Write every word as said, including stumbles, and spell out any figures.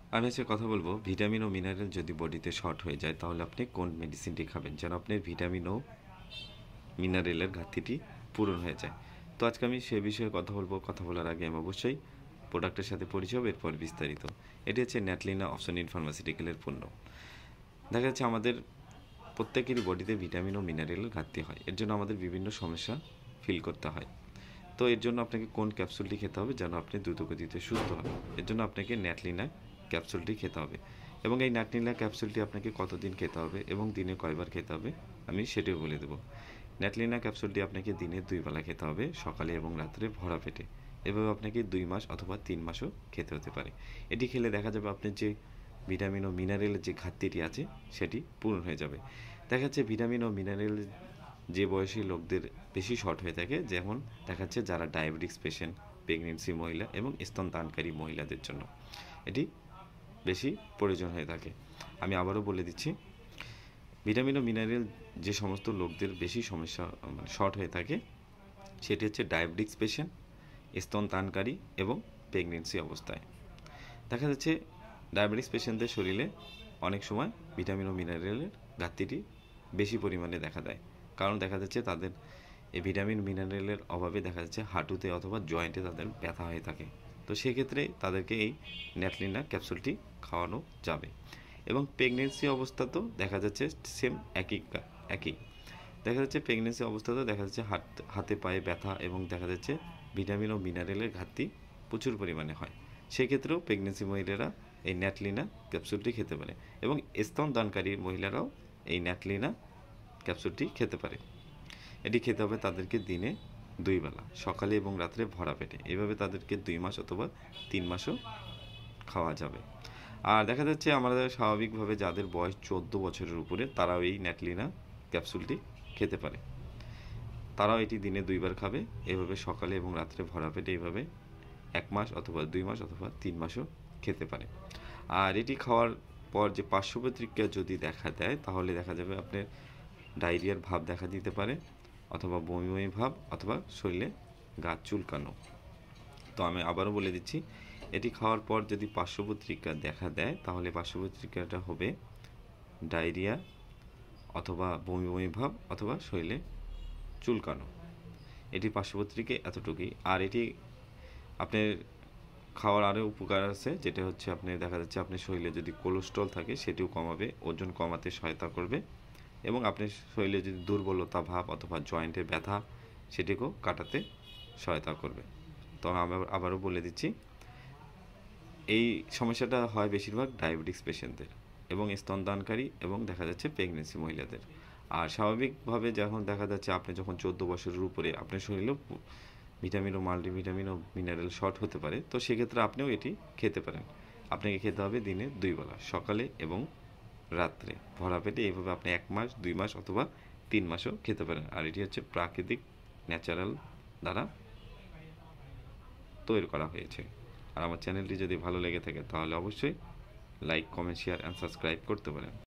আমি আজকে কথা বলবো ভিটামিন ও মিনারেল যদি বডিতে শর্ট হয়ে যায় তাহলে আপনি কোন মেডিসিনটি খাবেন যেন আপনার ভিটামিন ও মিনারেলের ঘাটতিটি পূরণ হয়ে যায়। তো আজকে আমি সে বিষয়ে কথা বলবো। কথা বলার আগে আমি অবশ্যই প্রোডাক্টের সাথে পরিচয় হবে, এরপর বিস্তারিত। এটি হচ্ছে ন্যাটলিনা অপশন ইন ফার্মাসিউটিক্যালের পণ্য। দেখা যাচ্ছে আমাদের প্রত্যেকেরই বডিতে ভিটামিন ও মিনারেলের ঘাটতি হয়, এর জন্য আমাদের বিভিন্ন সমস্যা ফিল করতে হয়। তো এর জন্য আপনাকে কোন ক্যাপসুলটি খেতে হবে যেন আপনি দ্রুতগতিতে সুস্থ হন, এর জন্য আপনাকে ন্যাটলিনা ক্যাপসুলটি খেতে হবে। এবং এই ন্যাটলিনা ক্যাপসুলটি আপনাকে কতদিন খেতে হবে এবং দিনে কয়বার খেতে হবে আমি সেটিও বলে দেবো। ন্যাটলিনা ক্যাপসুলটি আপনাকে দিনে দুই বেলা খেতে হবে, সকালে এবং রাত্রে ভরা পেটে। এভাবে আপনাকে দুই মাস অথবা তিন মাসও খেতে হতে পারে। এটি খেলে দেখা যাবে আপনার যে ভিটামিন ও মিনারেলের যে ঘাটতিটি আছে সেটি পূরণ হয়ে যাবে। দেখা যাচ্ছে ভিটামিন ও মিনারেল যে বয়সী লোকদের বেশি শর্ট হয়ে থাকে, যেমন দেখা যাচ্ছে যারা ডায়াবেটিস পেশেন্ট, প্রেগনেন্সি মহিলা এবং স্তনদানকারী মহিলাদের জন্য এটি বেশি প্রয়োজন হয়ে থাকে। আমি আবারও বলে দিচ্ছি, ভিটামিন ও মিনারেল যে সমস্ত লোকদের বেশি সমস্যা মানে শর্ট হয়ে থাকে সেটি হচ্ছে ডায়াবেটিস পেশেন্ট, স্তনদানকারী এবং প্রেগনেন্সি অবস্থায়। দেখা যাচ্ছে ডায়াবেটিস পেশেন্টদের শরীরে অনেক সময় ভিটামিন ও মিনারেলের ঘাটতিটি বেশি পরিমাণে দেখা দেয়, কারণ দেখা যাচ্ছে তাদের এই ভিটামিন মিনারেলের অভাবে দেখা যাচ্ছে হাঁটুতে অথবা জয়েন্টে তাদের ব্যথা হয়ে থাকে। তো সেক্ষেত্রে তাদেরকে এই ন্যাটলিনা ক্যাপসুলটি খাওয়ানো যাবে। এবং প্রেগনেন্সি অবস্থাতেও দেখা যাচ্ছে সেম একই একই দেখা যাচ্ছে প্রেগনেন্সি অবস্থাতেও দেখা যাচ্ছে হাত হাতে পায়ে ব্যথা এবং দেখা যাচ্ছে ভিটামিন ও মিনারেলের ঘাটতি প্রচুর পরিমাণে হয়। সেক্ষেত্রেও প্রেগনেন্সি মহিলারা এই ন্যাটলিনা ক্যাপসুলটি খেতে পারে এবং স্তনদানকারী মহিলারাও এই ন্যাটলিনা ক্যাপসুলটি খেতে পারে। এটি খেতে হবে তাদেরকে দিনে দুই বেলা, সকালে এবং রাত্রে ভরা পেটে। এভাবে তাদেরকে দুই মাস অথবা তিন মাসও খাওয়া যাবে। আর দেখা যাচ্ছে আমাদের স্বাভাবিকভাবে যাদের বয়স চোদ্দো বছরের উপরে তারাও এই ন্যাটলিনা ক্যাপসুলটি খেতে পারে। তারাও এটি দিনে দুইবার খাবে। এভাবে সকালে এবং রাত্রে ভরা পেটে এইভাবে এক মাস অথবা দুই মাস অথবা তিন মাসও খেতে পারে। আর এটি খাওয়ার পর যে পার্শ্ব প্রতিক্রিয়া যদি দেখা দেয় তাহলে দেখা যাবে আপনার ডায়রিয়ার ভাব দেখা দিতে পারে, অথবা বমি বমি ভাব, অথবা শরীরে গা চুলকানো। তো আমি আবারও বলে দিচ্ছি, এটি খাওয়ার পর যদি পার্শ্ব প্রতিক্রিয়া দেখা দেয় তাহলে পার্শ্ব প্রতিক্রিয়াটা হবে ডায়রিয়া, অথবা বমি বমি ভাব, অথবা শরীরে চুলকানো। এটি পার্শ্ব প্রতিক্রিয়া এতটুকুই। আর এটি আপনার খাওয়ার আরও উপকার আছে, যেটা হচ্ছে আপনি দেখা যাচ্ছে আপনার শরীরে যদি কোলেস্ট্রল থাকে সেটিও কমাবে, ওজন কমাতে সহায়তা করবে এবং আপনার শরীরে যদি দুর্বলতা ভাব অথবা জয়েন্টের ব্যথা সেটিকেও কাটাতে সহায়তা করবে। তো আমি আবারও বলে দিচ্ছি, এই সমস্যাটা হয় বেশিরভাগ ডায়াবেটিস পেশেন্টদের এবং স্তনদানকারী এবং দেখা যাচ্ছে প্রেগনেন্সি মহিলাদের। আর স্বাভাবিকভাবে যখন দেখা যাচ্ছে আপনি যখন চোদ্দো বছরের উপরে আপনার শরীরেও ভিটামিন ও মাল্টিভিটামিন ও মিনারেল শর্ট হতে পারে, তো সেক্ষেত্রে আপনিও এটি খেতে পারেন। আপনাকে খেতে হবে দিনে দুই বেলা, সকালে এবং রাত্রে ভরা পেটে। এইভাবে আপনি এক মাস, দুই মাস অথবা তিন মাসও খেতে পারেন। আর এটি হচ্ছে প্রাকৃতিক ন্যাচারাল দ্বারা তৈরি করা হয়েছে। আর আমার চ্যানেলটি যদি ভালো লেগে থাকে তাহলে অবশ্যই like, comment, share and subscribe করতে পারেন।